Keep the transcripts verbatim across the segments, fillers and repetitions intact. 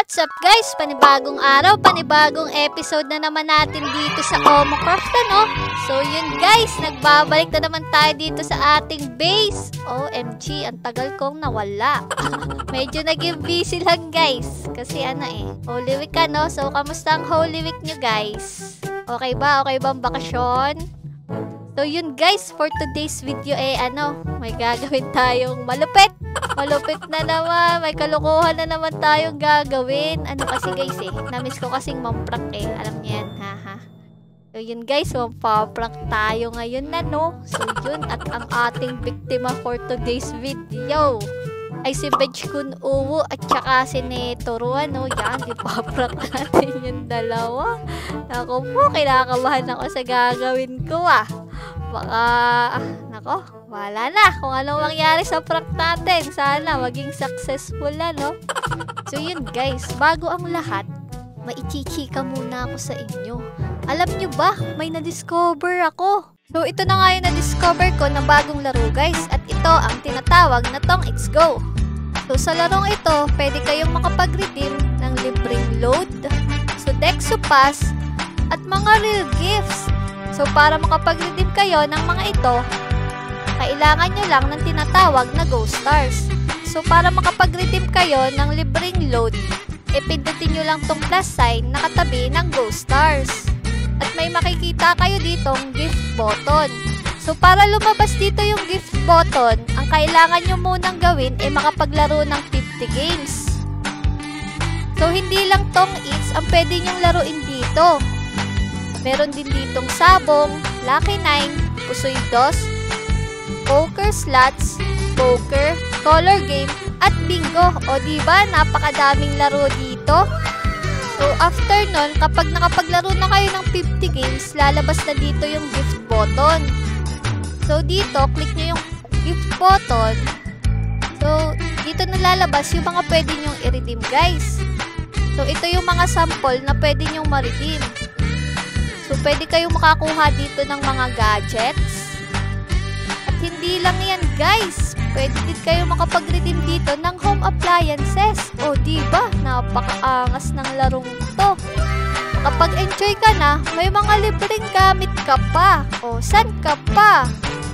What's up guys? Panibagong araw, panibagong episode na naman natin dito sa Omocraft, ano? So yun guys, nagbabalik na naman tayo dito sa ating base. O M G, ang tagal kong nawala. Medyo naging busy lang guys. Kasi ano eh, Holy Week ano? So kamusta ang Holy Week nyo guys? Okay ba? Okay ba ang bakasyon? So yun guys, for today's video eh ano, may gagawin tayong malupit. Malupit na naman, may kalukuhan na naman tayong gagawin. Ano kasi guys eh, namiss ko kasing mamprank eh. Alam niyo yan, haha. So yun guys, mampaprank tayo ngayon na no. So yun, at ang ating biktima for today's video ay si Veg Kun Uwu at saka si Netoro, ano. Yan, ipaprank natin yung dalawa. Ako po, kinakabahan ako sa gagawin ko ah. Baka, ah, nako, wala na kung anong mangyari sa prank natin. Sana maging successful na, no? So yun guys, bago ang lahat, maichichika muna ako sa inyo. Alam nyo ba, may na-discover ako. So ito na nga yung na-discover ko na bagong laro guys. At ito ang tinatawag na Tong It's Go. So sa larong ito, pwede kayong makapag-redeem ng libreng load, so Dexo Pass, at mga real gifts. So para makapag-redeem kayo ng mga ito, kailangan nyo lang ng tinatawag na Ghost Stars. So para makapag-redeem kayo ng libreng load, e pindutin nyo lang tong plus sign na katabi ng Ghost Stars. At may makikita kayo ditong gift button. So para lumabas dito yung gift button, ang kailangan nyo munang gawin ay makapaglaro ng fifty games. So hindi lang Tong It's ang pwede nyong laruin dito. Meron din ditong sabong, Lucky Nine, Pusoy Dos, poker slots, poker, color game, at bingo. O diba, napakadaming laro dito. So after nun, kapag nakapaglaro na kayo ng fifty games, lalabas na dito yung gift button. So dito, click nyo yung gift button. So dito na lalabas yung mga pwede nyong i-redeem guys. So ito yung mga sample na pwede nyong ma-redeem. So, pwede kayong makakuha dito ng mga gadgets. At hindi lang yan, guys. Pwede din kayong makapag-redeem dito ng home appliances. O, diba? Napakaangas ng larong to. Kapag enjoy ka na, may mga libreng gamit ka pa. O, san ka pa?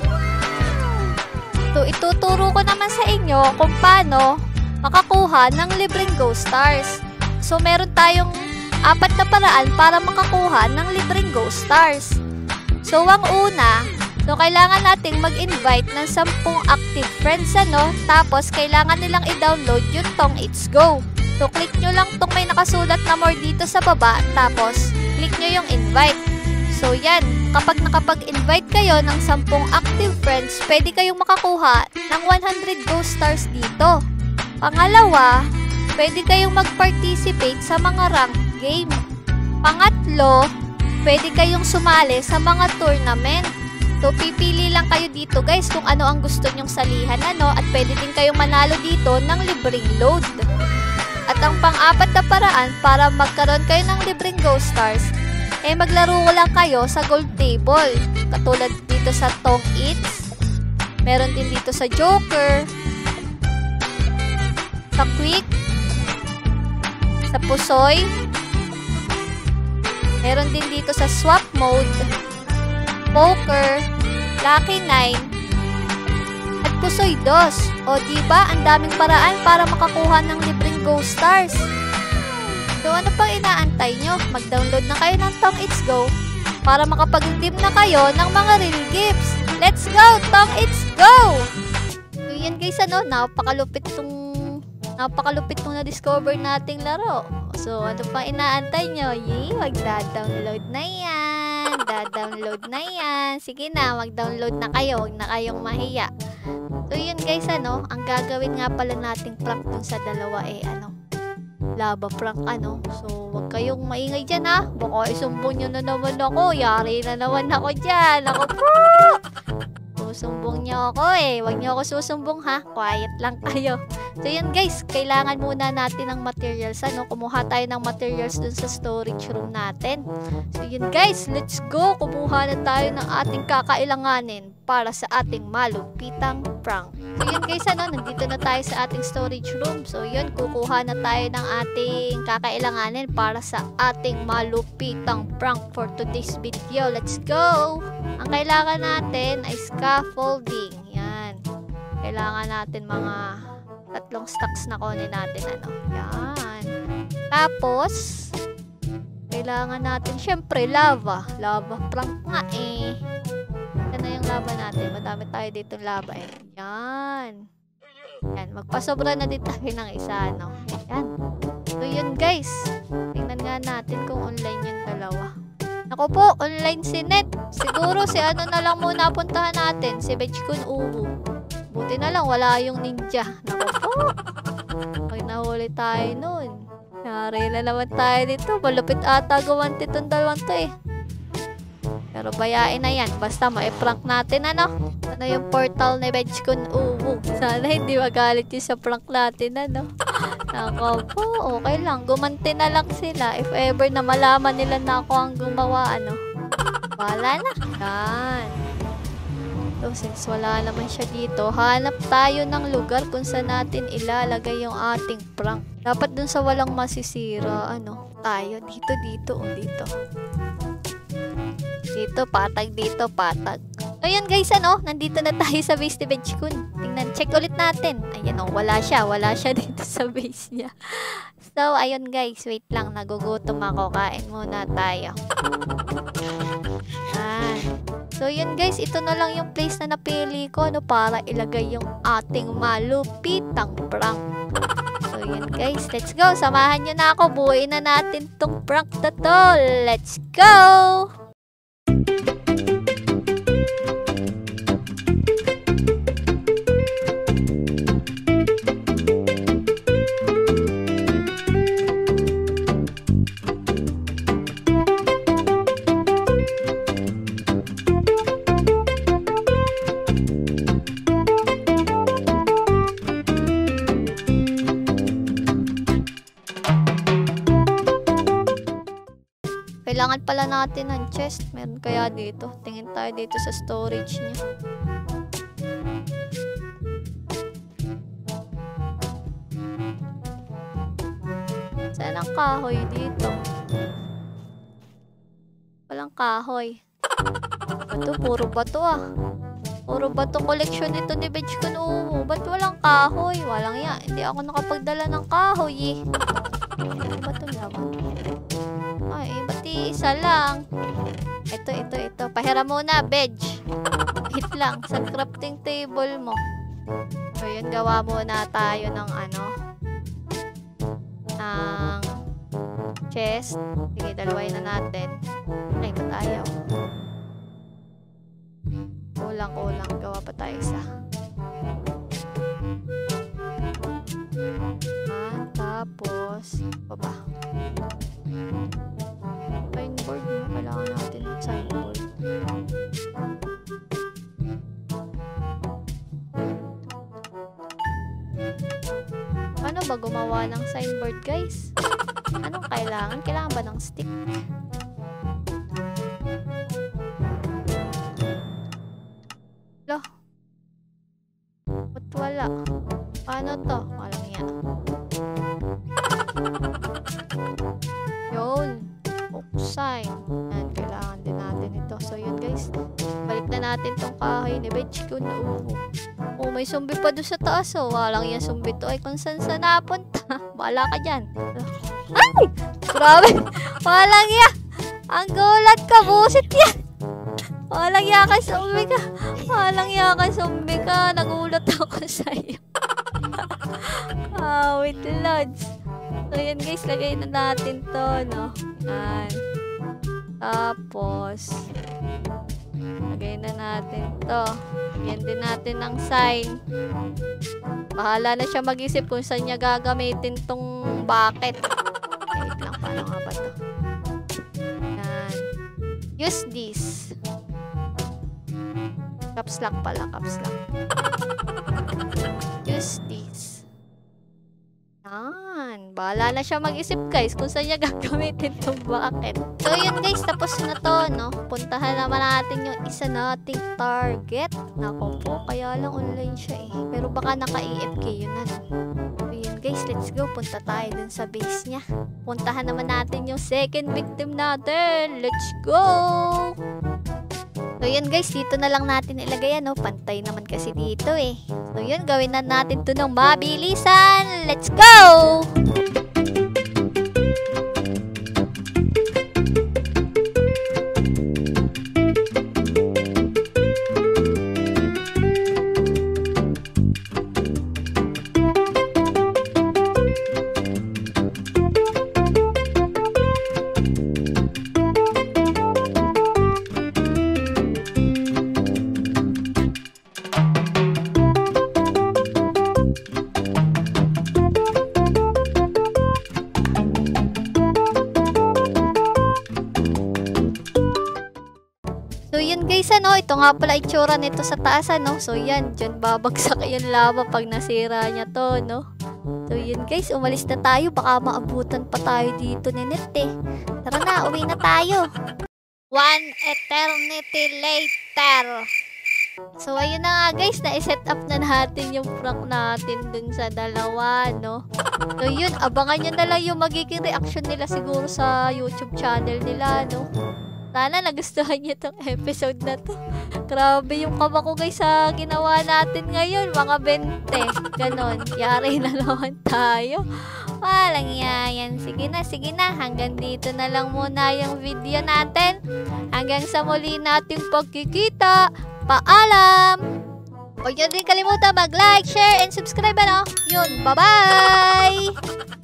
So, ituturo ko naman sa inyo kung paano makakuha ng libreng Ghost Stars. So, meron tayong apat na paraan para makakuha ng libreng Ghost Stars. So, ang una, so kailangan nating mag-invite ng sampung active friends, ano? Tapos, kailangan nilang i-download yung Tong It's Go. So, click nyo lang tong may nakasulat na more dito sa baba. Tapos, click nyo yung invite. So, yan. Kapag nakapag-invite kayo ng sampung active friends, pwede kayong makakuha ng one hundred Ghost Stars dito. Pangalawa, pwede kayong mag-participate sa mga rank game. Pangatlo, pwede kayong sumali sa mga tournament. So, pipili lang kayo dito guys kung ano ang gusto nyong salihan, ano, at pwede din kayong manalo dito ng libreng load. At ang pang-apat na paraan para magkaroon kayo ng libreng Ghost Stars, eh maglaro lang kayo sa gold table. Katulad dito sa Tong It's, meron din dito sa Joker, sa Quick, sa Pusoy, meron din dito sa swap mode, poker, Lucky Nine, at Pusoy Dos. O diba, ang daming paraan para makakuha ng libreng Ghost Stars. So ano pang inaantay nyo? Mag-download na kayo ng Tong It's Go para makapag-redeem na kayo ng mga real gifts. Let's go! Tong It's Go! So yan guys, ano, napakalupit tong napakalupit tong na-discover nating laro. So, ano pang inaantay nyo? Yee, magda-download na yan. Da-download na yan. Sige na, mag-download na kayo. Huwag na kayong mahiya. So, yun guys, ano, ang gagawin nga pala nating prank dun sa dalawa eh, ano, lava prank, ano. So, huwag kayong maingay dyan, ha. Baka isumbong nyo na naman ako. Yari na naman ako dyan. Ako po! Susumbong nyo ako eh. Huwag nyo ako susumbong, ha. Quiet lang kayo. So yan guys, kailangan muna natin ng materials, ano, kumuha tayo ng materials dun sa storage room natin. So yun guys, let's go, kumuha na tayo ng ating kakailanganin para sa ating malupitang prank. So yun guys, ano, nandito na tayo sa ating storage room. So yun, kukuha na tayo ng ating kakailanganin para sa ating malupitang prank for today's video. Let's go! Ang kailangan natin ay scaffolding. Yan. Kailangan natin mga tatlong stacks na kunin natin. Ano? Yan. Tapos, kailangan natin, syempre, lava. Lava prank nga eh. Yan na yung lava natin. Madami tayo dito lava eh. Yan. Yan. Magpasobra na din tayo ng isa, no? Yan. So, yun guys. Tingnan nga natin kung online yung dalawa. Ako po, online si Net. Siguro si ano na lang muna puntahan natin. Si Vegkun Uwu. Buti na lang, wala yung ninja. Naku po. Pag nahuli tayo nun. Nari na naman tayo dito. Malupit ata gawan itong dalawang to eh. Pero bayain na yan. Basta ma-prank natin ano. Ano yung portal ni Vegkun Uwu. Sana hindi magalit yung sa prank natin ano. Nako po. Okay lang. Gumanti na lang sila. If ever na malaman nila na ako ang gumawa ano. Wala na. Yan. So, since wala naman siya dito, hanap tayo ng lugar kung saan natin ilalagay yung ating prank. Dapat dun sa walang masisira, ano, tayo. Dito, dito, o dito. Dito, patag, dito, patag. So, yun guys, ano, nandito na tayo sa base ni Vegkun. Tingnan, check ulit natin. Ayan o, wala siya. Wala siya dito sa base niya. So, ayun guys, wait lang. Nagugutom ako. Kain muna tayo. Ah. So, yun guys, ito na lang yung place na napili ko, no, para ilagay yung ating malupitang prank. So, yun guys, let's go. Samahan nyo na ako. Buuin na natin tong prank na to. Let's go! Kailangan pala natin ng chest. Meron kaya dito. Tingin tayo dito sa storage niya. Saan ang kahoy dito? Walang kahoy. Bato, puro bato ah. Puro bato collection nito ni Vegkun Uwu. Ba't walang kahoy? Walang yan. Hindi ako nakapagdala ng kahoy eh. Ano ba ito naman? Ay, bati isa lang. Ito, ito, ito. Pahiram muna, Veg. Hit lang. Sa crafting table mo. So, yun. Gawa muna tayo ng ano. Ng chest. Sige, dalawain na natin. Ay, ba't ayaw? Kulang, kulang. Gawa pa tayo isa. Ah, tapos, baba. Signboard mo. Kailangan natin ng signboard. Ano ba gumawa ng signboard, guys? Anong kailangan? Kailangan ba ng stick? Loh. Ba't wala? Paano to? Walang yan. Yun. Sign. Yan, kailangan din natin ito. So, yun guys. Balik na natin tong kahoy ni Vegkun Uwu. Oh, may zombie pa doon sa taas. Oh, walang yan zombie to. Ay, kung saan saan napunta. Bala ka dyan. Ay! Grabe! Walang yan! Ang gulat ka! Busit yan! Walang yan ka zombie ka! Walang yan ka zombie ka! Nagulat ako sa'yo. Ah, wait, lods. So, yan guys. Lagay na natin to, no? Yan. Tapos, lagay na natin to. Lagyan din natin ng sign. Bahala na siya mag-isip kung saan niya gagamitin tong bucket. Wait lang, paano nga ba to? Yan. Use this. Caps lock pala, caps lock. Use this. Yan. Bahala na siya mag-isip guys kung saan niya gagamitin itong bucket. So yun guys, tapos na to, no? Puntahan naman natin yung isa nating target. Nako po, kaya lang online siya eh. Pero baka naka-A F K yun na. So yun guys, let's go. Punta tayo dun sa base niya. Puntahan naman natin yung second victim natin. Let's go! So yun guys, dito na lang natin ilagay ano, pantay naman kasi dito eh. So yun, gawin na natin to ng mabilisan. Let's go! So yun guys, ano, ito nga pala itsura nito sa taas, ano. So yan, dyan babagsak yung lava pag nasira niya to, no. So yun guys, umalis na tayo, baka maabutan pa tayo dito ni Net eh. Tara na, uwi na tayo. One eternity later. So ayun na nga guys, na-set up na natin yung prank natin dun sa dalawa, no. So yun, abangan nyo na lang yung magiging reaction nila siguro sa YouTube channel nila, no. Sana nagustuhan niyo itong episode na to. Grabe yung kaba ko guys sa ginawa natin ngayon. Mga bente. Ganon. Yari na naman tayo. Walang yayan. Sige na, sige na. Hanggang dito na lang muna yung video natin. Hanggang sa muli nating pagkikita. Paalam! Huwag niyo din kalimutan mag-like, share, and subscribe, ano? Yun, bye-bye!